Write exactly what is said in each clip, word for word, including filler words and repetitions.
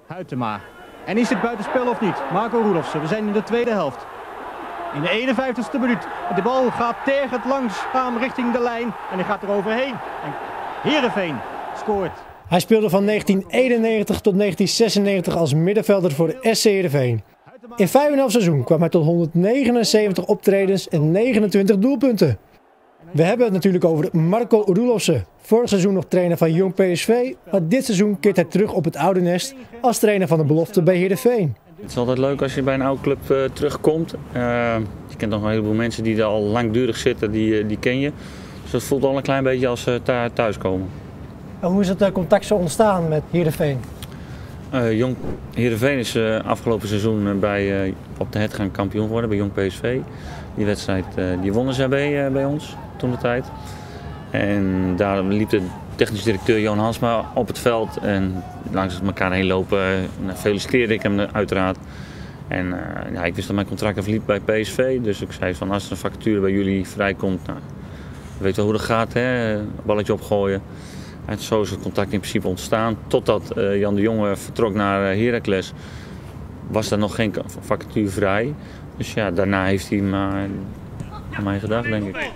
Huytema. En is het buitenspel of niet? Marco Roelofsen, we zijn in de tweede helft. In de eenenvijftigste minuut. De bal gaat tergend langzaam richting de lijn. En hij gaat er overheen. En Heerenveen scoort. Hij speelde van negentien eenennegentig tot negentien zesennegentig als middenvelder voor de S C Heerenveen. In vijf en een half seizoen kwam hij tot honderdnegenenzeventig optredens en negenentwintig doelpunten. We hebben het natuurlijk over Marco Roelofsen. Vorig seizoen nog trainer van Jong P S V, maar dit seizoen keert hij terug op het oude nest als trainer van de belofte bij Heerenveen. Het is altijd leuk als je bij een oude club uh, terugkomt. Uh, je kent nog een heleboel mensen die er al langdurig zitten, die, die ken je. Dus dat voelt al een klein beetje als uh, thuiskomen. En hoe is het uh, contact zo ontstaan met Heerenveen? Uh, Jong Heerenveen is uh, afgelopen seizoen bij, uh, op de Hetgang kampioen geworden bij Jong P S V. Die wedstrijd uh, die wonnen ze bij, uh, bij ons toen de tijd. En daar liep de technisch directeur Johan Hansma op het veld en langs elkaar heen lopen. Uh, feliciteerde ik hem uiteraard. En uh, ja, ik wist dat mijn contract afliep bij P S V, dus ik zei van als er een vacature bij jullie vrijkomt, nou, weet wel hoe dat gaat, hè? Balletje opgooien. En zo is het contact in principe ontstaan. Totdat uh, Jan de Jonge vertrok naar uh, Heracles, was er nog geen vacature vrij. Dus ja, daarna heeft hij maar aan mij gedacht, denk ik.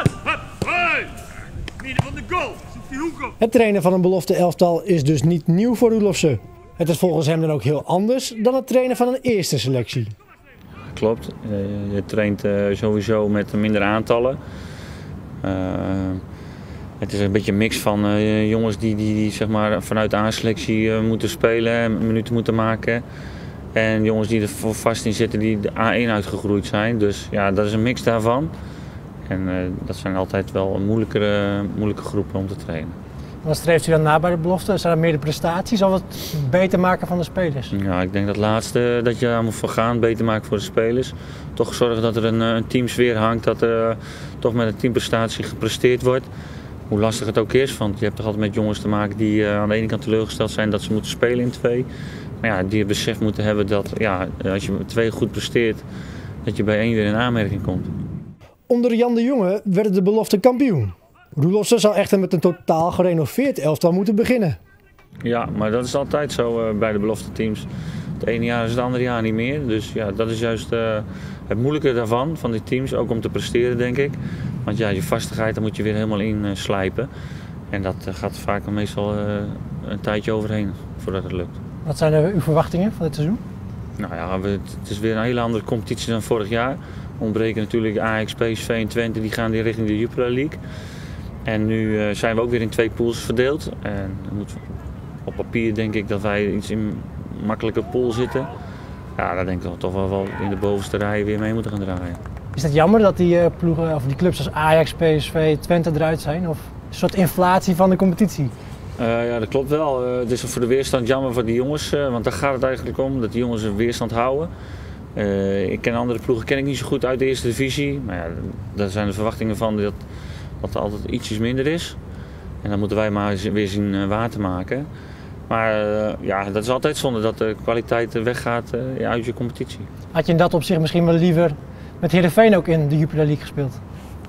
Het trainen van een belofte elftal is dus niet nieuw voor Roelofsen. Het is volgens hem dan ook heel anders dan het trainen van een eerste selectie. Klopt, je traint sowieso met minder aantallen. Uh, het is een beetje een mix van uh, jongens die, die, die zeg maar, vanuit de A-selectie uh, moeten spelen en minuten moeten maken. En jongens die er vast in zitten die de A één uitgegroeid zijn. Dus ja, dat is een mix daarvan. En uh, dat zijn altijd wel moeilijkere, moeilijke groepen om te trainen. Wat streeft u dan na bij de belofte? Zijn er meer de prestaties of het beter maken van de spelers? Ja, ik denk dat het laatste dat je aan moet vergaan, beter maken voor de spelers. Toch zorgen dat er een, een teamsfeer hangt, dat er uh, toch met een teamprestatie gepresteerd wordt. Hoe lastig het ook is, want je hebt toch altijd met jongens te maken die uh, aan de ene kant teleurgesteld zijn dat ze moeten spelen in twee. Maar ja, die het besef moeten hebben dat ja, als je twee goed presteert, dat je bij één weer in aanmerking komt. Onder Jan de Jonge werd de belofte kampioen. Roelofsen zal echter met een totaal gerenoveerd elftal moeten beginnen. Ja, maar dat is altijd zo uh, bij de belofte teams. Het ene jaar is het andere jaar niet meer. Dus ja, dat is juist uh, het moeilijke daarvan, van die teams. Ook om te presteren, denk ik. Want ja, je vastigheid, daar moet je weer helemaal in uh, slijpen. En dat uh, gaat vaak meestal uh, een tijdje overheen voordat het lukt. Wat zijn er uw verwachtingen van dit seizoen? Nou ja, we, het is weer een hele andere competitie dan vorig jaar. Ontbreken natuurlijk Ajax, P S V en Twente, die gaan die richting de Jupiler League. En nu uh, zijn we ook weer in twee pools verdeeld. En moet, op papier denk ik dat wij iets in een makkelijke pool zitten. Ja, daar denk ik dat we toch wel, wel in de bovenste rij weer mee moeten gaan draaien. Is het jammer dat die, uh, ploegen, of die clubs als Ajax, P S V, Twente eruit zijn? Of een soort inflatie van de competitie? Uh, ja, dat klopt wel. Uh, het is voor de weerstand jammer voor die jongens, uh, want daar gaat het eigenlijk om, dat die jongens een weerstand houden. Uh, ik ken andere ploegen ken ik niet zo goed uit de eerste divisie, maar ja, daar zijn de verwachtingen van dat, dat er altijd ietsjes minder is. En dan moeten wij maar weer zien uh, waar te maken. Maar uh, ja, dat is altijd zonde dat de kwaliteit weggaat uh, uit je competitie. Had je in dat opzicht misschien wel liever met Heerenveen ook in de Jupiler League gespeeld?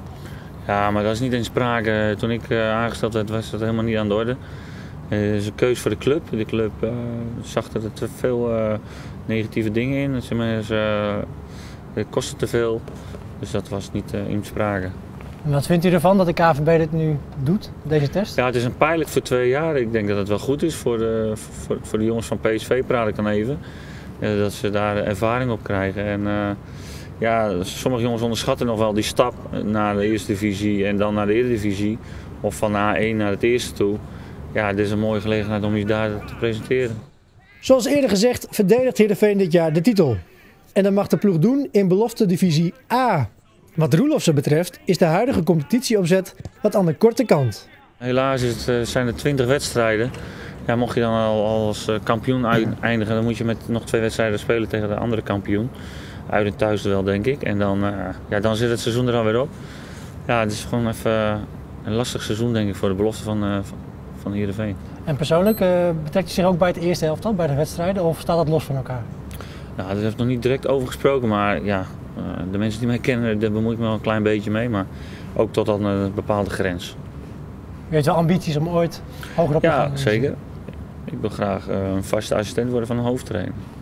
Ja, maar dat is niet in sprake. Toen ik uh, aangesteld werd, was dat helemaal niet aan de orde. Het uh, is een keus voor de club. De club uh, zag er te veel uh, negatieve dingen in. Ze, uh, het kostte te veel, dus dat was niet uh, in sprake. En wat vindt u ervan dat de K V B dit nu doet, deze test? Ja, het is een pilot voor twee jaar. Ik denk dat het wel goed is voor de, voor, voor de jongens van P S V, praat ik dan even. Uh, dat ze daar ervaring op krijgen. En, uh, ja, sommige jongens onderschatten nog wel die stap naar de eerste divisie en dan naar de Eredivisie. Of van A één naar het eerste toe. Ja, dit is een mooie gelegenheid om je daar te presenteren. Zoals eerder gezegd verdedigt Heerenveen dit jaar de titel. En dat mag de ploeg doen in belofte divisie A. Wat Roelofsen betreft is de huidige competitieopzet wat aan de korte kant. Helaas is het, zijn er twintig wedstrijden. Ja, mocht je dan al als kampioen eindigen, dan moet je met nog twee wedstrijden spelen tegen de andere kampioen. Uit en thuis wel, denk ik. En dan, uh, ja, dan zit het seizoen er alweer op. Ja, het is gewoon even een lastig seizoen, denk ik, voor de belofte van, uh, van Heerenveen. En persoonlijk, uh, betrekt je zich ook bij het eerste elftal, bij de wedstrijden, of staat dat los van elkaar? Nou, daar heeft nog niet direct over gesproken, maar ja, uh, de mensen die mij kennen, daar bemoei ik me wel een klein beetje mee. Maar ook tot aan een bepaalde grens. Je hebt wel ambities om ooit hoger op te gaan? Ja, zeker. Ik wil graag uh, een vaste assistent worden van een hoofdtrainer.